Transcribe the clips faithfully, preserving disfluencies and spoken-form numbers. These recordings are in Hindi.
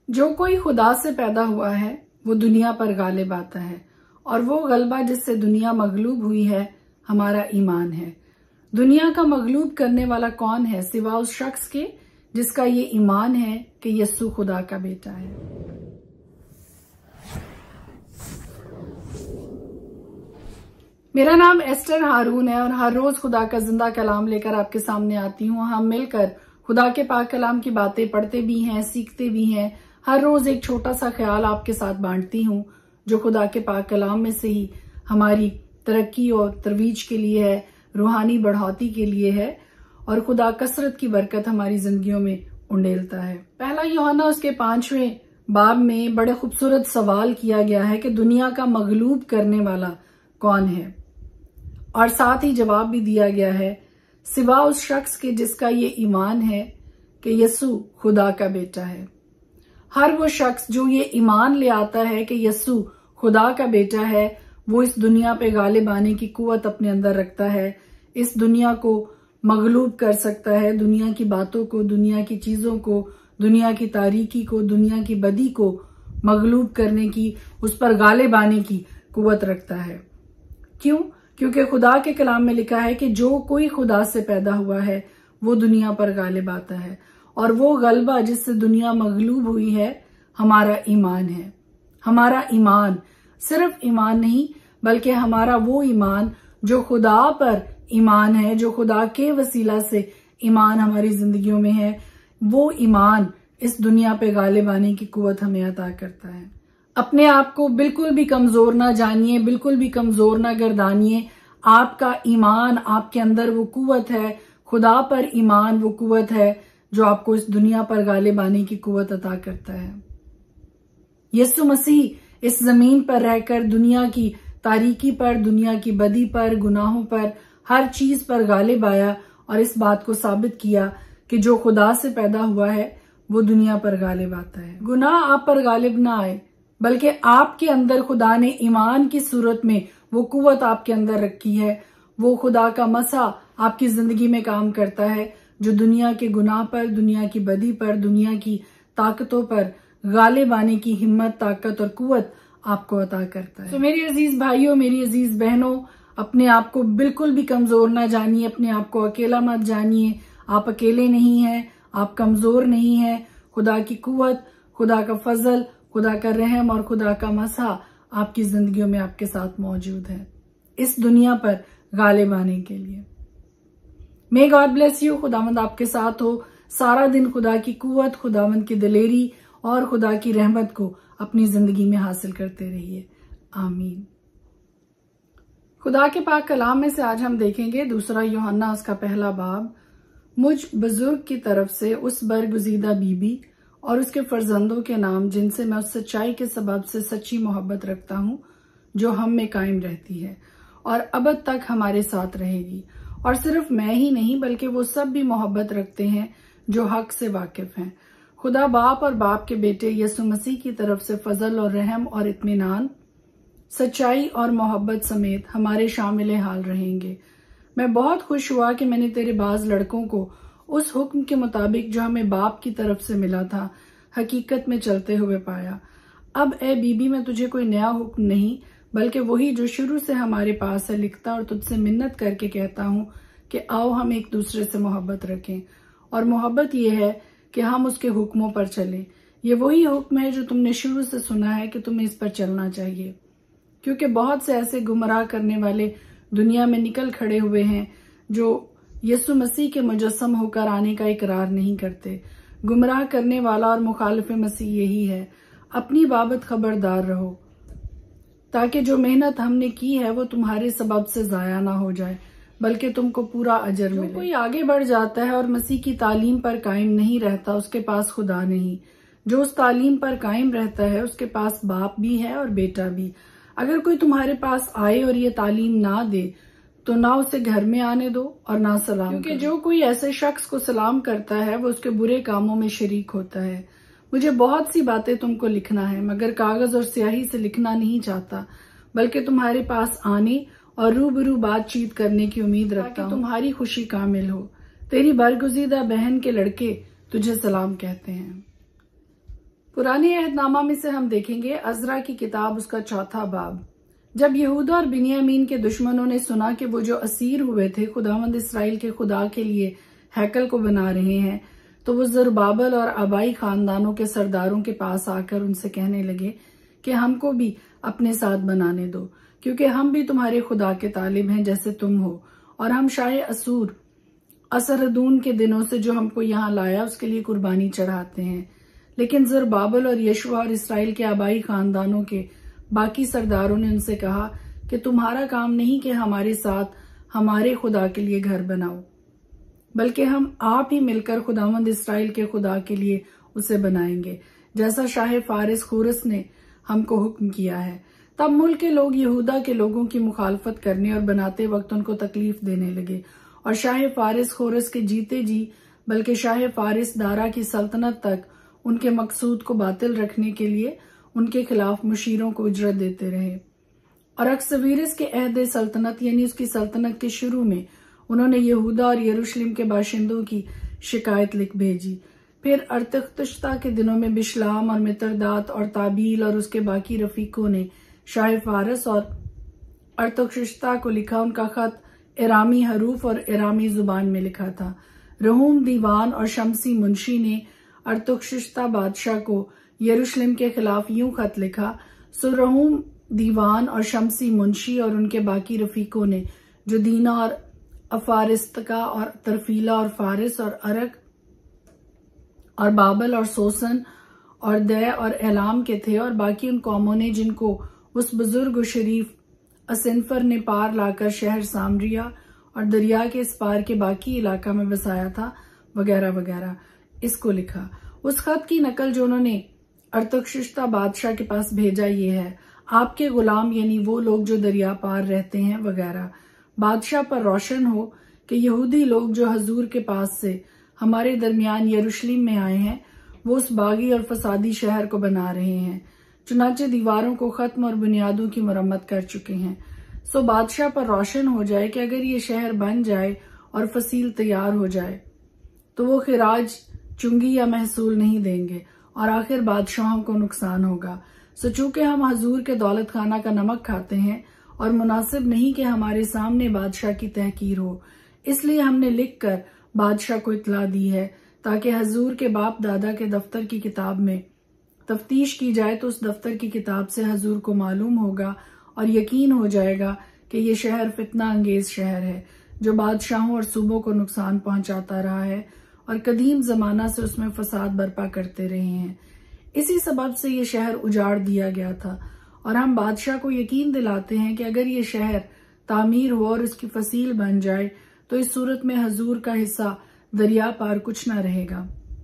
जो कोई खुदा से पैदा हुआ है वो दुनिया पर गालिब आता है, और वो गलबा जिससे दुनिया मगलूब हुई है हमारा ईमान है। दुनिया का मगलूब करने वाला कौन है सिवा उस शख्स के जिसका ये ईमान है कि यस्सु खुदा का बेटा है। मेरा नाम एस्टर हारून है और हर रोज खुदा का जिंदा कलाम लेकर आपके सामने आती हूँ। हम मिलकर खुदा के पाक कलाम की बातें पढ़ते भी हैं, सीखते भी हैं। हर रोज एक छोटा सा ख्याल आपके साथ बांटती हूँ जो खुदा के पाक कलाम में से ही हमारी तरक्की और तरवीज के लिए है, रूहानी बढ़ौती के लिए है, और खुदा कसरत की बरकत हमारी जिंदगियों में उंडेलता है। पहला यूहन्ना उसके पांचवें बाब में बड़े खूबसूरत सवाल किया गया है कि दुनिया का मगलूब करने वाला कौन है, और साथ ही जवाब भी दिया गया है सिवा उस शख्स के जिसका ये ईमान है कि यस्सु खुदा का बेटा है। हर वो शख्स जो ये ईमान ले आता है कि यस्सु खुदा का बेटा है, वो इस दुनिया पे गालिब आने की कुव्वत अपने अंदर रखता है, इस दुनिया को मगलूब कर सकता है, दुनिया की बातों को, दुनिया की चीजों को, दुनिया की तारीकी को, दुनिया की बदी को मगलूब करने की, उस पर गालिब आने की कुव्वत रखता है। क्यों? क्योंकि खुदा के कलाम में लिखा है कि जो कोई खुदा से पैदा हुआ है वो दुनिया पर गालिब आता है, और वो गलबा जिससे दुनिया मगलूब हुई है हमारा ईमान है। हमारा ईमान सिर्फ ईमान नहीं, बल्कि हमारा वो ईमान जो खुदा पर ईमान है, जो खुदा के वसीला से ईमान हमारी जिंदगियों में है, वो ईमान इस दुनिया पे गालिब आने की कुव्वत हमें अता करता है। अपने आप को बिल्कुल भी कमजोर ना जानिए, बिल्कुल भी कमजोर ना गर्दानिए। आपका ईमान, आपके अंदर वो कुव्वत है, खुदा पर ईमान वो कुव्वत है जो आपको इस दुनिया पर गालिब आने की कुव्वत अता करता है। यीशु मसीह इस जमीन पर रहकर दुनिया की तारीकी पर, दुनिया की बदी पर, गुनाहों पर, हर चीज पर गालिब आया और इस बात को साबित किया कि जो खुदा से पैदा हुआ है वो दुनिया पर गालिब आता है। गुनाह आप पर गालिब ना आए, बल्कि आपके अंदर खुदा ने ईमान की सूरत में वो कुव्वत आपके अंदर रखी है। वो खुदा का मसा आपकी जिंदगी में काम करता है जो दुनिया के गुनाह पर, दुनिया की बदी पर, दुनिया की ताकतों पर गालिब आने की हिम्मत, ताकत और कुव्वत आपको अता करता है। तो मेरी अजीज भाइयों, मेरी अजीज बहनों, अपने आप को बिल्कुल भी कमजोर ना जानिए, अपने आप को अकेला मत जानिए। आप अकेले नहीं हैं, आप कमजोर नहीं हैं। खुदा की कुव्वत, खुदा का फजल, खुदा का रहम और खुदा का मसा आपकी जिंदगियों में आपके साथ मौजूद है इस दुनिया पर गालिब आने के लिए। May God bless you. खुदावंद आपके साथ हो। सारा दिन खुदा की कुव्वत, खुदावंद की दिलेरी और खुदा की रहमत को अपनी जिंदगी में हासिल करते रहिए। आमीन। खुदा के पाक कलाम में से आज हम देखेंगे दूसरा यूहन्ना उसका पहला बाब। मुझ बुजुर्ग की तरफ से उस बरगुजीदा बीबी और उसके फर्जंदों के नाम जिनसे मैं उस सच्चाई के सबब से सच्ची मोहब्बत रखता हूँ जो हम में कायम रहती है और अबद तक हमारे साथ रहेगी। और सिर्फ मैं ही नहीं बल्कि वो सब भी मोहब्बत रखते हैं जो हक से वाकिफ हैं। खुदा बाप और बाप के बेटे यीशु मसीह की तरफ से फजल और रहम और इत्मीनान, सच्चाई और मोहब्बत समेत हमारे शामिल हाल रहेंगे। मैं बहुत खुश हुआ कि मैंने तेरे बाज लड़कों को उस हुक्म के मुताबिक जो हमें बाप की तरफ से मिला था हकीकत में चलते हुए पाया। अब ए बीबी, मैं तुझे कोई नया हुक्म नहीं बल्कि वही जो शुरू से हमारे पास है लिखता और तुझसे मिन्नत करके कहता हूँ कि आओ हम एक दूसरे से मोहब्बत रखें। और मोहब्बत ये है कि हम उसके हुक्मों पर चलें। ये वही हुक्म है जो तुमने शुरू से सुना है कि तुम्हें इस पर चलना चाहिए, क्योंकि बहुत से ऐसे गुमराह करने वाले दुनिया में निकल खड़े हुए हैं जो यीशु मसीह के मुजस्सम होकर आने का इकरार नहीं करते। गुमराह करने वाला और मुखालिफ मसीह यही है। अपनी बाबत खबरदार रहो ताकि जो मेहनत हमने की है वो तुम्हारे सबब से जाया ना हो जाए बल्कि तुमको पूरा अजर मिले। कोई आगे बढ़ जाता है और मसीह की तालीम पर कायम नहीं रहता, उसके पास खुदा नहीं। जो उस तालीम पर कायम रहता है उसके पास बाप भी है और बेटा भी। अगर कोई तुम्हारे पास आए और ये तालीम ना दे तो ना उसे घर में आने दो और ना सलाम, क्योंकि जो कोई ऐसे शख्स को सलाम करता है वो उसके बुरे कामों में शरीक होता है। मुझे बहुत सी बातें तुमको लिखना है, मगर कागज और स्याही से लिखना नहीं चाहता, बल्कि तुम्हारे पास आने और रूबरू बातचीत करने की उम्मीद रखता हूं, तुम्हारी खुशी कामिल हो। तेरी बरगुजीदा बहन के लड़के तुझे सलाम कहते हैं। पुराने अहदनामा में से हम देखेंगे अजरा की किताब उसका चौथा बाब। जब यहूदा और बिन्यामीन के दुश्मनों ने सुना कि वो जो असीर हुए थे खुदावंद इसराइल के खुदा के लिए हैकल को बना रहे हैं, तो वो ज़रुब्बाबेल और आबाई खानदानों के सरदारों के पास आकर उनसे कहने लगे कि हमको भी अपने साथ बनाने दो, क्योंकि हम भी तुम्हारे खुदा के तालिब हैं जैसे तुम हो, और हम शाह असूर असरदून के दिनों से जो हमको यहाँ लाया उसके लिए कुर्बानी चढ़ाते हैं। लेकिन ज़रुब्बाबेल और यशुआ और इसराइल के आबाई खानदानों के बाकी सरदारों ने उनसे कहा कि तुम्हारा काम नहीं कि हमारे साथ हमारे खुदा के लिए घर बनाओ, बल्कि हम आप ही मिलकर खुदावंद इसराइल के खुदा के लिए उसे बनाएंगे, जैसा शाह फारिस खुरस ने हमको हुक्म किया है। तब मुल्क के लोग यहूदा के लोगों की मुखालफत करने और बनाते वक्त उनको तकलीफ देने लगे, और शाह फारिस खुरस के जीते जी बल्कि शाह फारिस दारा की सल्तनत तक उनके मकसूद को बातिल रखने के लिए उनके खिलाफ मुशीरों को उजरत देते रहे। और अक्सवीरिस के अहद सल्तनत यानी उसकी सल्तनत के शुरू में उन्होंने यहूदा और यरूशलेम के बाशिंदों की शिकायत लिख भेजी। फिर अरतख्तश्ता के दिनों में बिशलाम और मित्रदात और ताबील और उसके बाकी रफीकों ने शाह फारस और अरतख्तश्ता को लिखा। उनका खत इरामी हरूफ और इरामी जुबान में लिखा था। रहूम दीवान और शमसी मुंशी ने अरतख्तश्ता बादशाह को यरूशलेम के खिलाफ यूं खत लिखा। सो रहूम दीवान और शमसी मुंशी और उनके बाकी रफीकों ने जो दीना और अफारिस्तका और तरफीला और फारिस और अरक और बाबल और सोसन और दय और एलाम के थे, और बाकी उन कौमों ने जिनको उस बुजुर्ग शरीफ असनफर ने पार लाकर शहर सामरिया और दरिया के इस पार के बाकी इलाका में बसाया था, वगैरह वगैरह, इसको लिखा। उस खत की नकल जो उन्होंने अरतख्तश्ता बादशाह के पास भेजा ये है, आपके गुलाम यानी वो लोग जो दरिया पार रहते हैं वगैरह, बादशाह पर रोशन हो कि यहूदी लोग जो हजूर के पास से हमारे दरमियान यरूशलेम में आए हैं वो उस बागी और फसादी शहर को बना रहे हैं, चुनाचे दीवारों को खत्म और बुनियादों की मरम्मत कर चुके हैं। सो बादशाह पर रोशन हो जाए कि अगर ये शहर बन जाए और फसील तैयार हो जाए तो वो खिराज चुंगी या महसूल नहीं देंगे और आखिर बादशाहों को नुकसान होगा। सो चूंकि हम हजूर के दौलत खाना का नमक खाते हैं और मुनासिब नहीं कि हमारे सामने बादशाह की तहकीर हो, इसलिए हमने लिखकर बादशाह को इतला दी है ताकि हजूर के बाप दादा के दफ्तर की किताब में तफ्तीश की जाए तो उस दफ्तर की किताब से हजूर को मालूम होगा और यकीन हो जाएगा कि ये शहर फितना अंगेज शहर है जो बादशाहों और सूबों को नुकसान पहुंचाता रहा है और कदीम जमाना से उसमें फसाद बर्पा करते रहे हैं। इसी सबब से ये शहर उजाड़ दिया गया था, और हम बादशाह को यकीन दिलाते हैं कि अगर ये शहर तामीर हो और उसकी फसील बन जाए तो इस सूरत में हजूर का हिस्सा दरिया पार कुछ न रहेगा।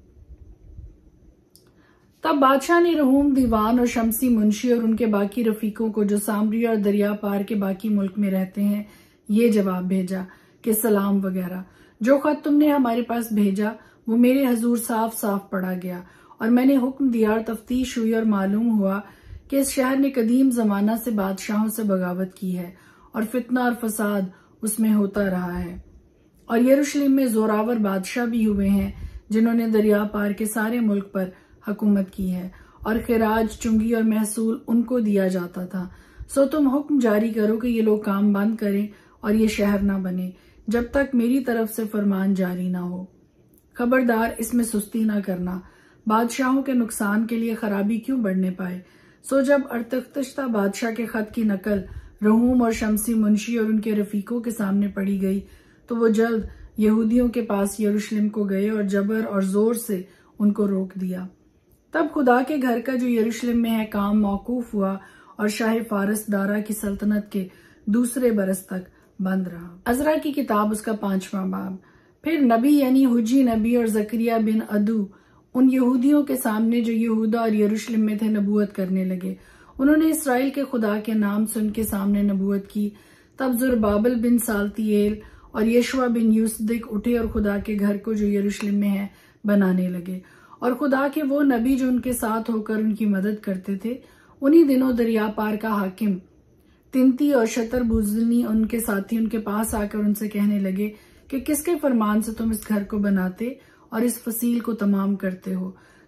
तब बादशाह ने रहूम दीवान और शमसी मुंशी और उनके बाकी रफीकों को जो सामरिया और दरिया पार के बाकी मुल्क में रहते हैं ये जवाब भेजा कि सलाम वगैरह, जो खत तुमने हमारे पास भेजा वो मेरे हजूर साफ साफ पढ़ा गया, और मैंने हुक्म दिया और तफ्तीश हुई और मालूम हुआ कि इस शहर ने कदीम जमाना से बादशाहों से बगावत की है और फितना और फसाद उसमें होता रहा है, और यरूशलेम में जोरावर बादशाह भी हुए हैं जिन्होंने दरिया पार के सारे मुल्क पर हुकूमत की है, और खिराज चुंगी और महसूल उनको दिया जाता था। सो तुम हुक्म जारी करो कि ये लोग काम बंद करें और ये शहर ना बने जब तक मेरी तरफ से फरमान जारी ना हो। खबरदार इसमें सुस्ती ना करना, बादशाहों के नुकसान के लिए खराबी क्यों बढ़ने पाए। सो जब अरतख्तश्ता बादशाह के खत की नकल रहूम और शमसी मुंशी और उनके रफीकों के सामने पड़ी गई तो वो जल्द यहूदियों के पास यरूशलेम को गए और जबर और जोर से उनको रोक दिया। तब खुदा के घर का जो यरूशलेम में है काम मौकूफ हुआ और शाह फारस दारा की सल्तनत के दूसरे बरस तक बंद रहा। अजरा की किताब उसका पांचवा बाब। फिर नबी यानी हुजी नबी और जकरिया बिन अदू उन यहूदियों के सामने जो यहूदा और यरूशलेम में थे नबूवत करने लगे। उन्होंने इसराइल के खुदा के नाम से उनके सामने नबूवत की। तब ज़रुब्बाबेल बिन साल्तिएल और यशुआ बिन यूसदिक उठे और खुदा के घर को जो यरूशलेम में है बनाने लगे, और खुदा के वो नबी जो उनके साथ होकर उनकी मदद करते थे उन्हीं दिनों दरिया पार का हाकिम तिंती और शतरबुज़नी उनके साथी उनके पास आकर उनसे कहने लगे कि किसके फरमान से तुम इस घर को बनाते और इस फसील को तमाम करते हो।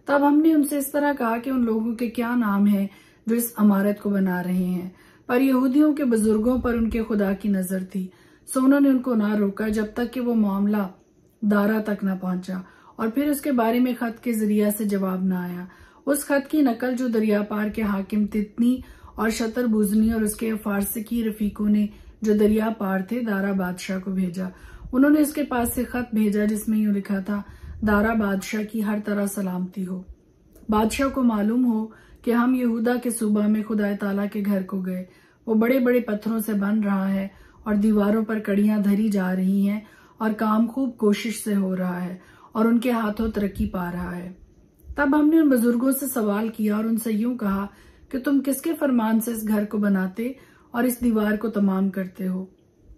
तब हमने उनसे इस तरह कहा कि उन लोगों के क्या नाम हैं जो इस इमारत को बना रहे हैं, पर यहूदियों के बुजुर्गों पर उनके खुदा की नजर थी, सो उन्होंने उनको ना रोका जब तक कि वो मामला दारा तक न पहुंचा और फिर उसके बारे में खत के जरिया से जवाब न आया। उस खत की नकल जो दरिया पार के हाकिम तितनी और शतर बुजनी और उसके फारसी रफीकों ने जो दरिया पार थे दारा बादशाह को भेजा। उन्होंने उसके पास से खत भेजा जिसमें यूं लिखा था, दारा बादशाह की हर तरह सलामती हो। बादशाह को मालूम हो कि हम यहूदा के सूबा में खुदा ताला के घर को गए। वो बड़े बड़े पत्थरों से बन रहा है और दीवारों पर कड़ियां धरी जा रही हैं और काम खूब कोशिश से हो रहा है और उनके हाथों तरक्की पा रहा है। तब हमने उन बुजुर्गों से सवाल किया और उनसे यूं कहा कि तुम किसके फरमान से इस घर को बनाते और इस दीवार को तमाम करते हो?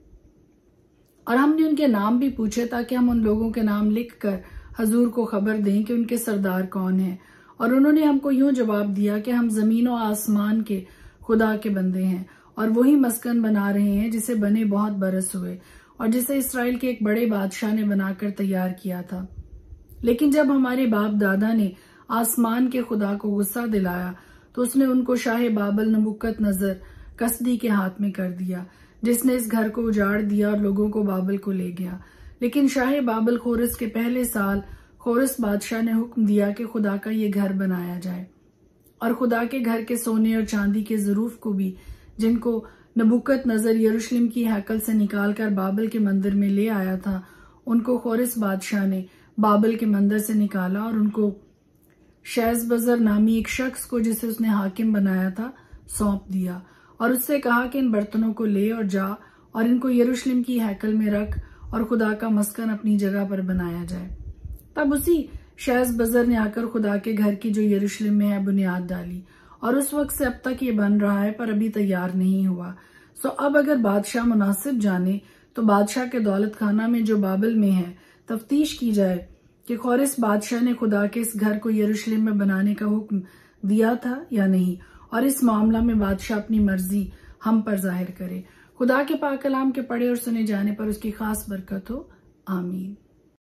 और हमने उनके नाम भी पूछे ताकि हम उन लोगों के नाम लिखकर हजूर को खबर दें कि उनके सरदार कौन हैं। और उन्होंने हमको यूं जवाब दिया कि हम जमीन और आसमान के खुदा के बंदे हैं और वही मस्कन बना रहे हैं जिसे बने बहुत बरस हुए और जिसे इसराइल के एक बड़े बादशाह ने बनाकर तैयार किया था। लेकिन जब हमारे बाप दादा ने आसमान के खुदा को गुस्सा दिलाया तो उसने उनको शाह बाबल नबुकत नजर कसदी के हाथ में कर दिया, जिसने इस घर को उजाड़ दिया और लोगों को बाबल को ले गया। लेकिन शाह बाबल खोरस के पहले साल खोरस बादशाह ने हुक्म दिया कि खुदा का ये घर बनाया जाए और खुदा के घर के सोने और चांदी के ज़रूफ को भी, जिनको नबुकत नजर यरूशलेम की हैकल से निकालकर बाबल के मंदिर में ले आया था, उनको खोरस बादशाह ने बाबल के मंदिर से निकाला और उनको शैज़बज़र नामी एक शख्स को, जिसे उसने हाकिम बनाया था, सौंप दिया और उससे कहा कि इन बर्तनों को ले और जा और इनको यरूशलेम की हैकल में रख और खुदा का मस्कन अपनी जगह पर बनाया जाए। तब उसी शैज़बज़र ने आकर खुदा के घर की जो यरूशलेम में है बुनियाद डाली और उस वक्त से अब तक ये बन रहा है, पर अभी तैयार नहीं हुआ। सो अब अगर बादशाह मुनासिब जाने तो बादशाह के दौलत खाना में जो बाबल में है तफ्तीश की जाए कि खोरस बादशाह ने खुदा के इस घर को यरूशलेम में बनाने का हुक्म दिया था या नहीं, और इस मामला में बादशाह अपनी मर्जी हम पर जाहिर करे। खुदा के पाक कलाम के पढ़े और सुने जाने पर उसकी खास बरकत हो। आमीन।